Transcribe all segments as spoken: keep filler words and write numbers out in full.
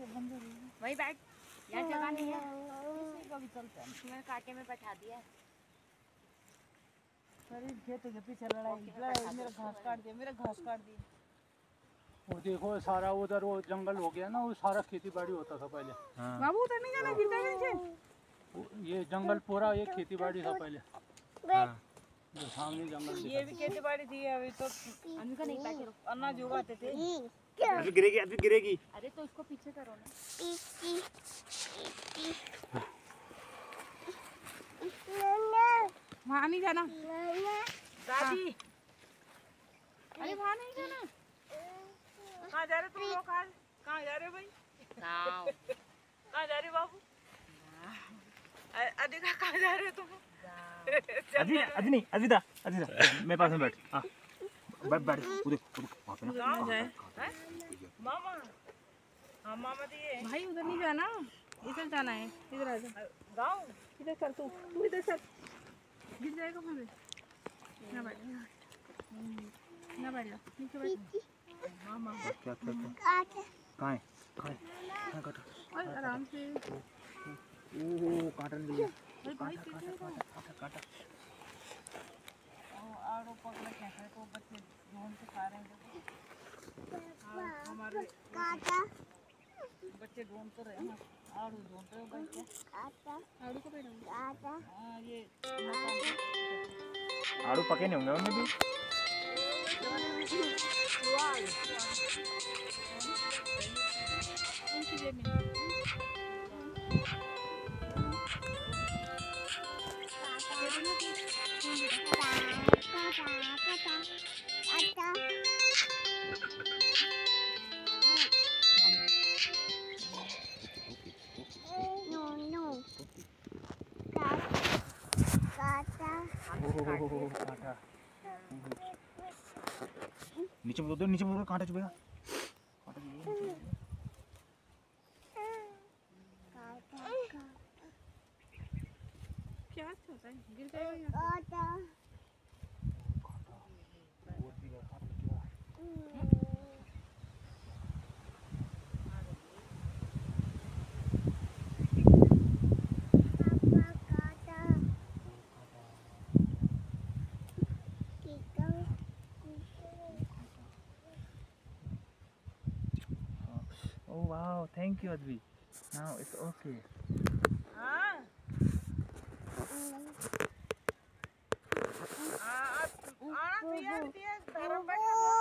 वही बैठ, यार जगह नहीं है, इसी को भी चलते हैं। मैंने कांटे में बैठा दिया। अरे खेतों के पीछे लड़ाई लड़ाई मेरा घास काट दिया, मेरा घास काट दिया। वो देखो सारा उधर वो जंगल हो गया ना, वो सारा खेती बाड़ी होता था पहले। हाँ। बाबू उधर नहीं जाना, गिर जाएगा नीचे। ये जंगल पूरा ये खेती बाड़ी था पहले। हाँ। जो सामने जंगल ये भी खेती बाड़ी थी, अभी तो अनका नहीं बैठे रहो, अनाज उगाते थे। अभी गिरेगी, अभी गिरेगी। अरे तो इसको पीछे करो ना। वहाँ नहीं जाना दादी। अरे वहाँ नहीं जाना। कहाँ जा रहे तुम लोग आज? कहाँ जा रहे भाई? गाँव। कहाँ जा रहे बाबू? अधिका कहाँ जा रहे तुम? अभी अभी नहीं, अभिदा अभिदा मेरे पास में बैठ। हाँ बैठ बैठ, उधर उधर वहाँ पे ना। कहाँ जाए? मामा। हाँ मामा दिए। भाई उधर नहीं जाना, इधर जाना है। इधर आ जा। गाँव। इधर चल, तू तू इधर चल, गिर जाएगा वहाँ पे। ना बैठ, ना बैठ जा, नीचे बैठ। मामा। क्या क्या क्या? कहाँ है? कहाँ है? कहाँ काटा? और आराम से। ओह काटा नहीं गया। अरे भाई कितने का? काटा काटा। आड़ू पकड़ के खाए तो बच्चे ढूंढ के खा रहे हैं। हमारे बच्चे ढूंढ तो रहे हैं, आड़ू ढूंढ रहे हो बच्चे। आड़ू को बैठा। हाँ ये आड़ू पके नहीं होंगे उनमें भी। उनकी जेब में। नीचे बोल दो, नीचे बोल दो, कांटा चुभेगा। क्या होता है? गिर जाएगा। Oh wow, thank you Advi. Now it's okay. हाँ आना दिया दिया धरपट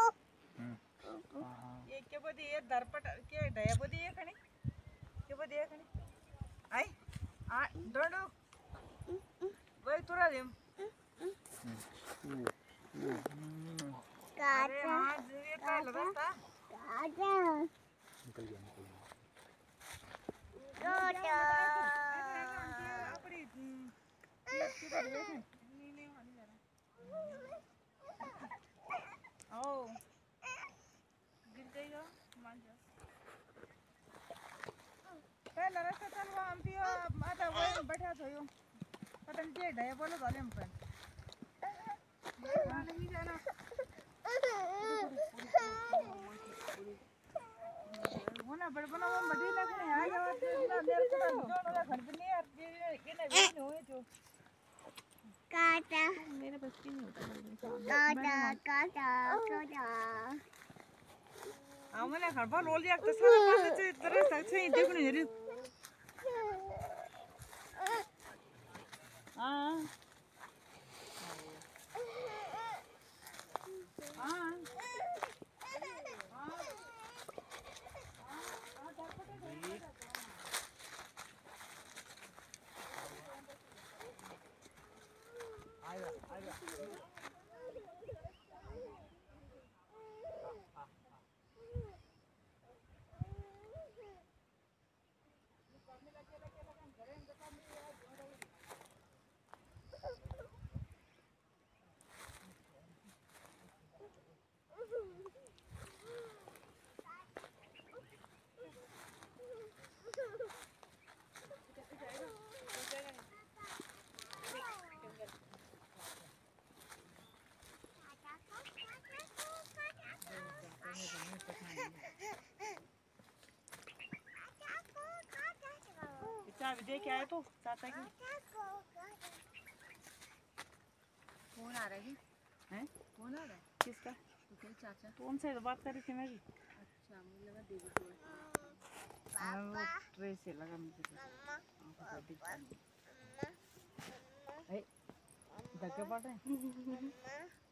ये क्या बोलते ये धरपट के ढया बोलते ये खनी क्या बोलते ये खनी आई आ डोंडो वही तुरा लेम अरे हाँ ये पहले रास्ता निकल गया निकल गया ओ गिर जाएगा मान जा पहले रास्ता चल वो हम पियो माता वो बैठा तो यो पता नहीं क्या ढाया बोलो तो हम पर नहीं जाना होना बड़ बना वो बड़ी लगने आ जाओ ना देर को दोनों का घर पे नहीं यार ये ना भी नहीं हुए जो काटा मेरे बस की नहीं होता काटा काटा काटा आ मैंने घर पर रोल दिया तो सारा पास से तरह तक से देखने जरी हां हां आएगा आएगा चाबी दे के आए तो चाचा की। फोन आ रहा है हैं? फोन आ रहा है किसका? तो तेरे चाचा। फोन से तो बात कर रही थी मैं भी। अच्छा मुझे लगा देवी को। हाँ, वो ट्रे से लगा मुझे तो। आंखों पर दिखता नहीं। ए, धक्के पड़ रहे हैं।